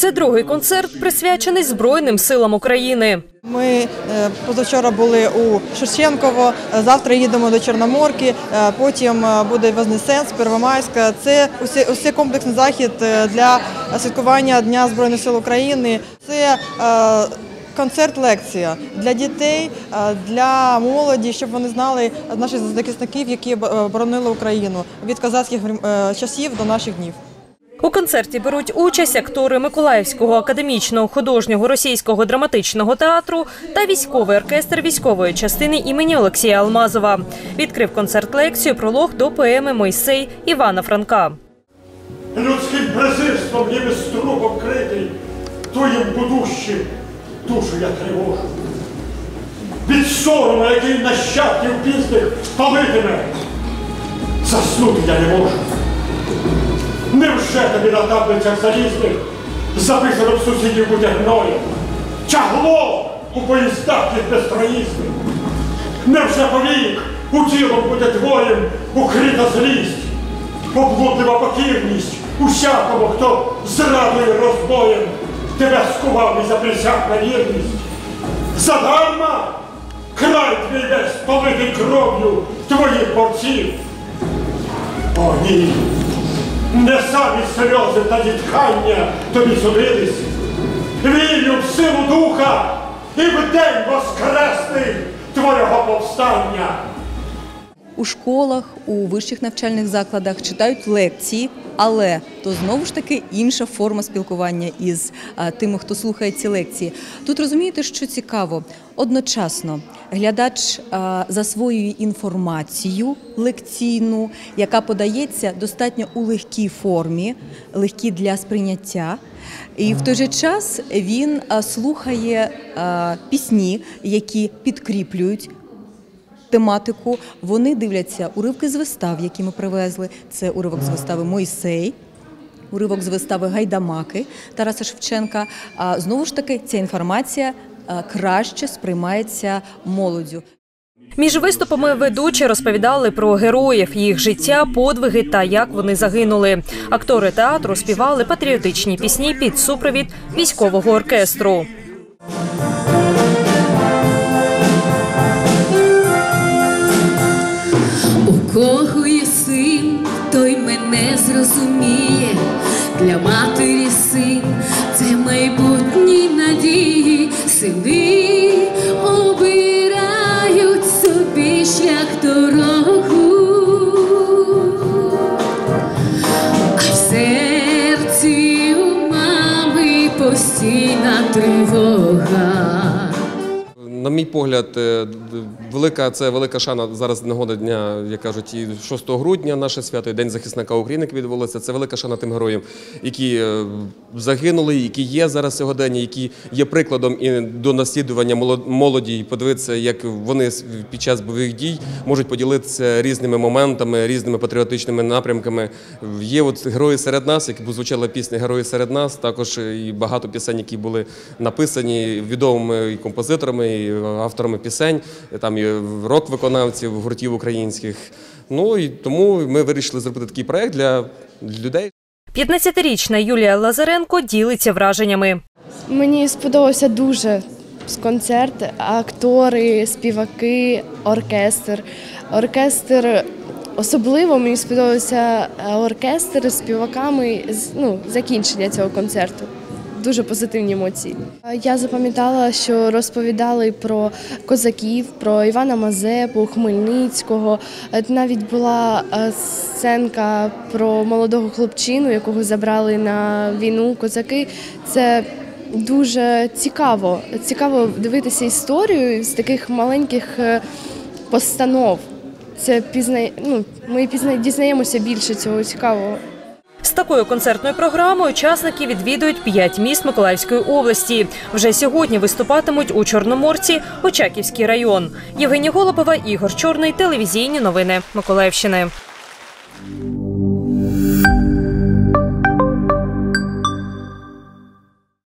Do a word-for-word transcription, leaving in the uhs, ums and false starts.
Це другий концерт, присвячений Збройним силам України. Ми позавчора були у Шевченково, завтра їдемо до Чорноморки, потім буде Вознесенськ, Первомайська. Це усі комплексний захід для святкування Дня Збройних сил України. Це концерт-лекція для дітей, для молоді, щоб вони знали наших захисників, які боронили Україну від козацьких часів до наших днів. У концерті беруть участь актори Миколаївського академічного художнього російського драматичного театру та військовий оркестр військової частини імені Олексія Алмазова. Відкрив концерт-лекцію пролог до поеми «Мойсей» Івана Франка. Людським презирством, ніби струпом критий, твоїм будущим душу я тривожу. Від сорому, який нащадків пізних палитиме, заснути я не можу. Невже тобі на таблицях залізних записано в сусідів бути гноєм? Тягло у поїздах від безпроїзних? Невже повік у тілом буде твоїм укрита злість? Облудлива покірність усякому, хто зрадою розбоєм тебе скував і заприсяг на вірність? Задарма край твій весь политий кров'ю твоїх борців? О, ні! Не самі сльози та зітхання тобі судились. Вірю в силу духа і в день воскресний твого повстання. У школах, у вищих навчальних закладах читають лекції, але то знову ж таки інша форма спілкування із а, тими, хто слухає ці лекції. Тут розумієте, що цікаво? Одночасно глядач а, засвоює інформацію лекційну, яка подається достатньо у легкій формі, легкій для сприйняття. І в той же час він а, слухає а, пісні, які підкріплюють тематику. Вони дивляться уривки з вистав, які ми привезли. Це уривок з вистави «Мойсей», уривок з вистави «Гайдамаки» Тараса Шевченка. А знову ж таки, ця інформація краще сприймається молоддю. Між виступами ведучі розповідали про героїв, їх життя, подвиги та як вони загинули. Актори театру співали патріотичні пісні під супровід військового оркестру. У кого є син, той мене зрозуміє. Для матері син – це майбутні надії. Сини обирають собі шлях дорогу, а в серці у мами постійна тривога. На мій погляд, велика, це велика шана зараз нагода дня, як кажуть, і шостого грудня, наше свято, і День захисника України, яке відбулося. Це велика шана тим героям, які загинули, які є зараз сьогодні, які є прикладом і до наслідування молоді, і подивитися, як вони під час бойових дій можуть поділитися різними моментами, різними патріотичними напрямками. Є от герої серед нас, як звучала пісня «Герої серед нас», також і багато пісень, які були написані відомими композиторами, і авторами пісень, там і рок-виконавців, гуртів українських. Ну і тому ми вирішили зробити такий проєкт для людей. п'ятнадцятирічна Юлія Лазаренко ділиться враженнями. Мені сподобався дуже концерт, актори, співаки, оркестр. Оркестр, особливо мені сподобався оркестр з співаками, ну, закінчення цього концерту. Дуже позитивні емоції. Я запам'ятала, що розповідали про козаків, про Івана Мазепу, Хмельницького. Навіть була сценка про молодого хлопчину, якого забрали на війну козаки. Це дуже цікаво. Цікаво дивитися історію з таких маленьких постанов. Це пізна... ну, ми пізна... дізнаємося більше цього цікавого. З такою концертною програмою учасники відвідують п'ять міст Миколаївської області. Вже сьогодні виступатимуть у Чорноморці, Очаківський район. Євгенія Голубова, Ігор Чорний, телевізійні новини Миколаївщини.